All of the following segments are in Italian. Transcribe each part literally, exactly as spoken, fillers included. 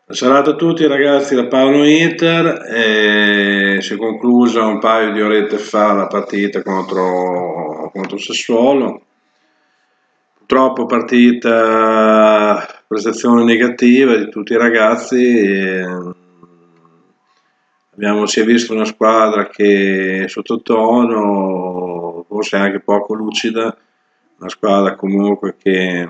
Salve a tutti ragazzi da Paolo Inter, e si è conclusa un paio di orette fa la partita contro, contro Sassuolo. Purtroppo partita, prestazione negativa di tutti i ragazzi. E abbiamo, si è visto una squadra che è sottotono, forse anche poco lucida, una squadra comunque che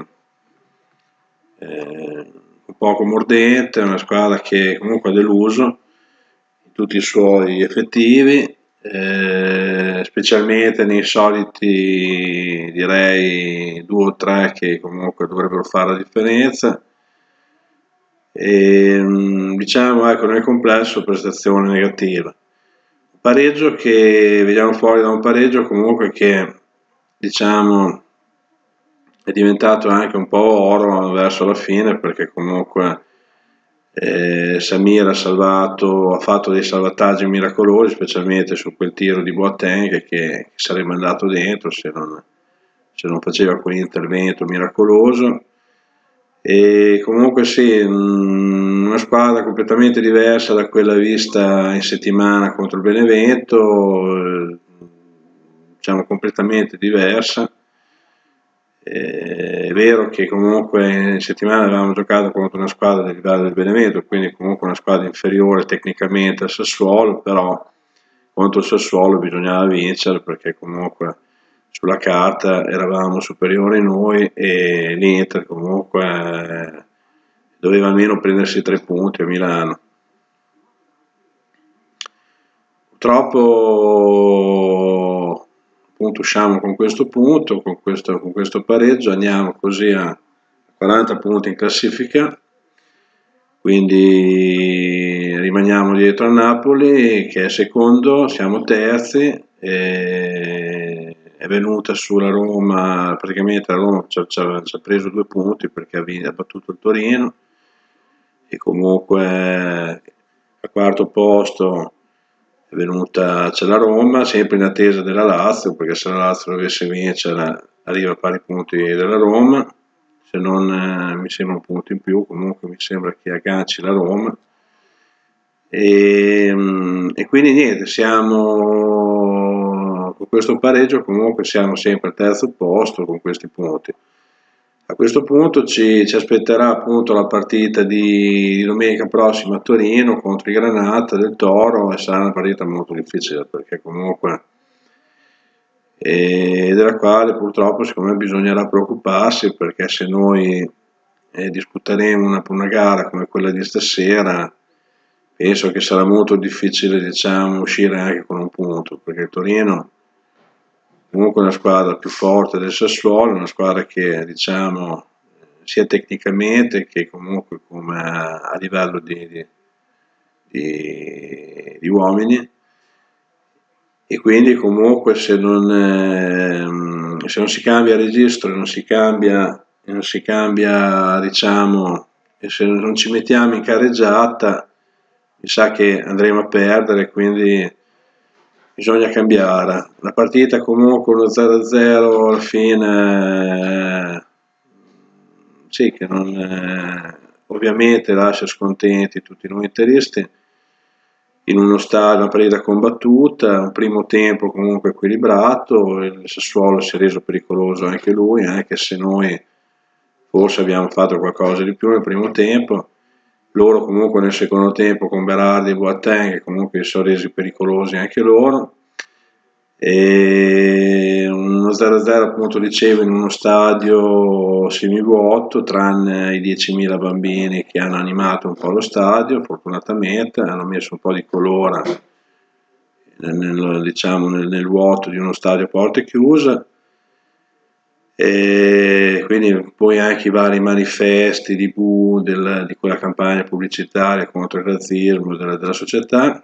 eh, un poco mordente, una squadra che comunque ha deluso in tutti i suoi effettivi, eh, specialmente nei soliti direi due o tre che comunque dovrebbero fare la differenza. E, diciamo, ecco, nel complesso prestazione negativa. Un pareggio che vediamo fuori da un pareggio comunque che diciamo è diventato anche un po' oro verso la fine, perché comunque eh, Samir ha salvato, ha fatto dei salvataggi miracolosi, specialmente su quel tiro di Boateng che, che sarebbe andato dentro se non, se non faceva quell'intervento miracoloso. E comunque sì, una squadra completamente diversa da quella vista in settimana contro il Benevento, diciamo completamente diversa. È vero che comunque in settimana avevamo giocato contro una squadra del livello del Benevento, quindi comunque una squadra inferiore tecnicamente al Sassuolo, però contro il Sassuolo bisognava vincere perché comunque sulla carta eravamo superiori noi e l'Inter comunque doveva almeno prendersi tre punti a Milano. Purtroppo appunto usciamo con questo punto, con questo, con questo pareggio, andiamo così a quaranta punti in classifica, quindi rimaniamo dietro a Napoli che è secondo, siamo terzi, e è venuta sulla Roma, praticamente la Roma ci ha, ci ha preso due punti perché ha, ha battuto il Torino, e comunque al quarto posto è venuta, c'è la Roma, sempre in attesa della Lazio, perché se la Lazio dovesse vincere arriva a pari punti della Roma, se non eh, mi sembra un punto in più, comunque mi sembra che agganci la Roma. E, e quindi niente, siamo con questo pareggio comunque siamo sempre al terzo posto con questi punti. A questo punto ci, ci aspetterà appunto la partita di, di domenica prossima a Torino contro i Granata del Toro, e sarà una partita molto difficile perché comunque e della quale purtroppo secondo me bisognerà preoccuparsi, perché se noi eh, disputeremo una, una gara come quella di stasera, penso che sarà molto difficile, diciamo, uscire anche con un punto, perché il Torino comunque è una squadra più forte del Sassuolo, una squadra che diciamo sia tecnicamente che comunque come a livello di, di, di, di uomini, e quindi comunque se non, eh, se non si cambia registro, non si cambia, non si cambia diciamo, e se non ci mettiamo in carreggiata mi sa che andremo a perdere, quindi bisogna cambiare. La partita comunque uno zero a zero alla fine, eh, sì che non, eh, ovviamente lascia scontenti tutti noi interisti, in uno stadio, una partita combattuta, un primo tempo comunque equilibrato, il Sassuolo si è reso pericoloso anche lui, anche se noi forse abbiamo fatto qualcosa di più nel primo tempo. Loro comunque nel secondo tempo con Berardi e Boateng comunque si sono resi pericolosi anche loro, e uno zero a zero appunto dicevo in uno stadio semivuoto, tranne i diecimila bambini che hanno animato un po' lo stadio, fortunatamente hanno messo un po' di colore nel, diciamo, nel, nel vuoto di uno stadio a porte chiuse. E quindi poi anche i vari manifesti di, bu, del, di quella campagna pubblicitaria contro il razzismo della, della società.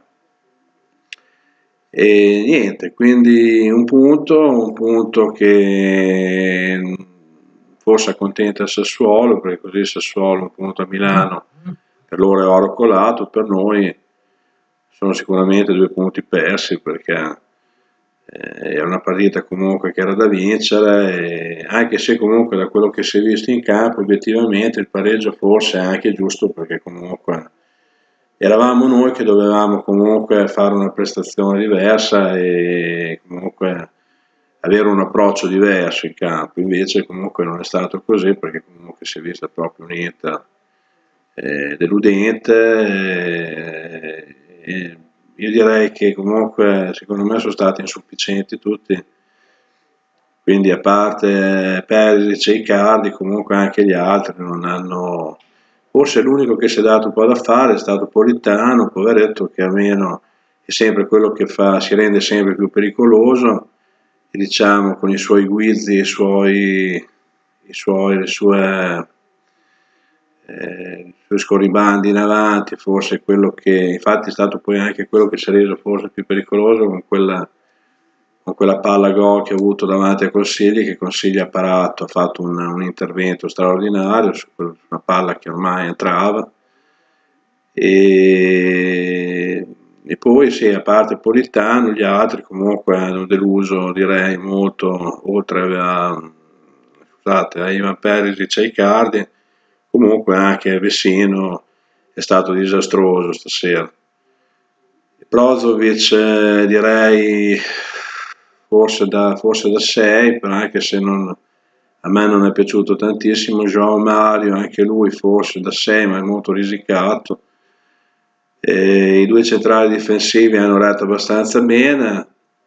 E niente, quindi un punto, un punto che forse accontenta il Sassuolo, perché così il Sassuolo un punto a Milano per loro è oro colato, per noi sono sicuramente due punti persi, perché eh, era una partita comunque che era da vincere, e anche se comunque da quello che si è visto in campo obiettivamente il pareggio forse è anche giusto, perché comunque eravamo noi che dovevamo comunque fare una prestazione diversa e comunque avere un approccio diverso in campo, invece comunque non è stato così, perché comunque si è vista proprio un Inter eh, deludente, eh, e io direi che comunque secondo me sono stati insufficienti tutti, quindi a parte Perisic e Icardi comunque anche gli altri non hanno, forse l'unico che si è dato un po' da fare è stato Politano, poveretto, che almeno è sempre quello che fa, si rende sempre più pericoloso, e diciamo con i suoi guizzi, i suoi, i suoi, le sue, eh, i suoi scorribandi in avanti, forse è quello che, infatti è stato poi anche quello che si è reso forse più pericoloso con quella, con quella palla gol che ha avuto davanti a Consigli, che Consigli ha parato, ha fatto un, un intervento straordinario su una palla che ormai entrava. E, e poi sì, a parte Politano, gli altri comunque hanno deluso, direi, molto, oltre a, scusate, a Ivan Perisic e Icardi, comunque anche Vecino è stato disastroso stasera. Brozovic eh, direi forse da, forse da sei, però anche se non, a me non è piaciuto tantissimo. João Mario, anche lui forse da sei, ma è molto risicato. E i due centrali difensivi hanno retto abbastanza bene,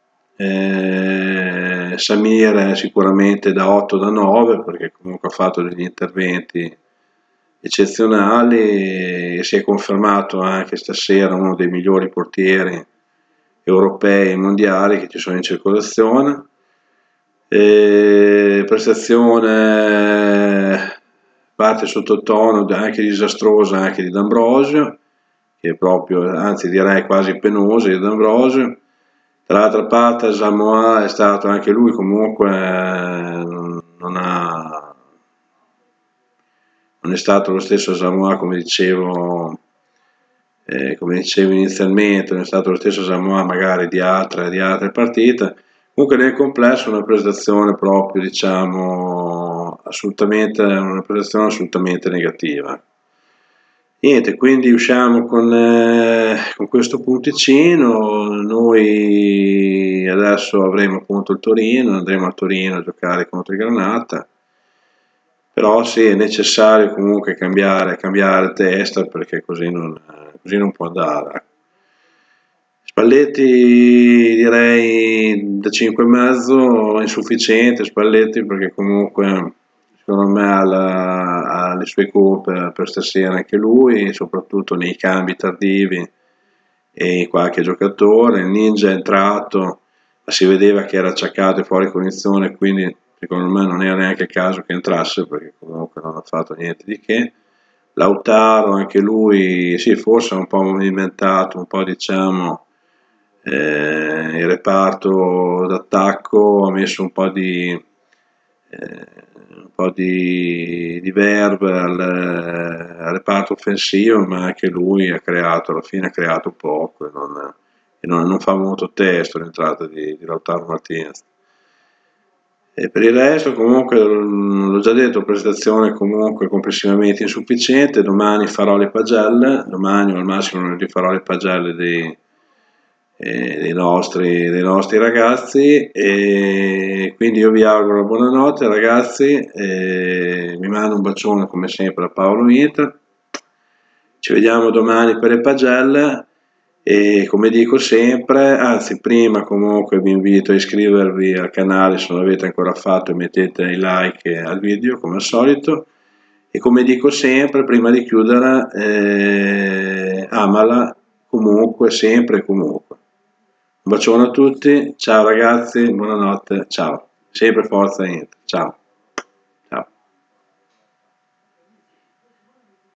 eh, Samir è sicuramente da otto, da nove, perché comunque ha fatto degli interventi eccezionali e si è confermato anche stasera uno dei migliori portieri europei e mondiali che ci sono in circolazione. E prestazione parte sottotono, anche disastrosa, anche di D'Ambrosio, che è proprio, anzi direi quasi penosa di D'Ambrosio. Dall'altra parte Samoa è stato anche lui comunque, non ha non è stato lo stesso Samoa, come dicevo, eh, come dicevo inizialmente, non è stato lo stesso Samoa magari di altre, di altre partite. Comunque nel complesso una prestazione proprio, diciamo, assolutamente, una prestazione assolutamente negativa. Niente, quindi usciamo con, eh, con questo punticino. Noi adesso avremo appunto il Torino, andremo a Torino a giocare contro il Granata. Però sì, è necessario comunque cambiare, cambiare testa, perché così non, così non può andare. Spalletti direi da cinque e mezzo, insufficiente Spalletti, perché comunque secondo me ha, la, ha le sue colpe per stasera anche lui, soprattutto nei cambi tardivi e qualche giocatore. Il Ninja è entrato, ma si vedeva che era acciaccato e fuori cognizione, quindi secondo me non era neanche il caso che entrasse, perché comunque non ha fatto niente di che. Lautaro anche lui, sì, forse ha un po' movimentato, un po' diciamo eh, il reparto d'attacco, ha messo un po' di eh, un po' di, di verve al, al reparto offensivo, ma anche lui ha creato, alla fine ha creato poco e non, e non, non fa molto testo l'entrata di, di Lautaro Martinez. E per il resto comunque l'ho già detto, prestazione comunque complessivamente insufficiente. Domani farò le pagelle, domani o al massimo non farò le pagelle dei, eh, dei, nostri, dei nostri ragazzi, e quindi io vi auguro buonanotte ragazzi, e vi mando un bacione come sempre da Paolo Inter. Ci vediamo domani per le pagelle. E come dico sempre, anzi prima comunque vi invito a iscrivervi al canale se non l'avete ancora fatto, e mettete i like al video come al solito, e come dico sempre prima di chiudere, eh, amala comunque, sempre e comunque. Un bacione a tutti, ciao ragazzi, buonanotte, ciao, sempre forza Inter, ciao.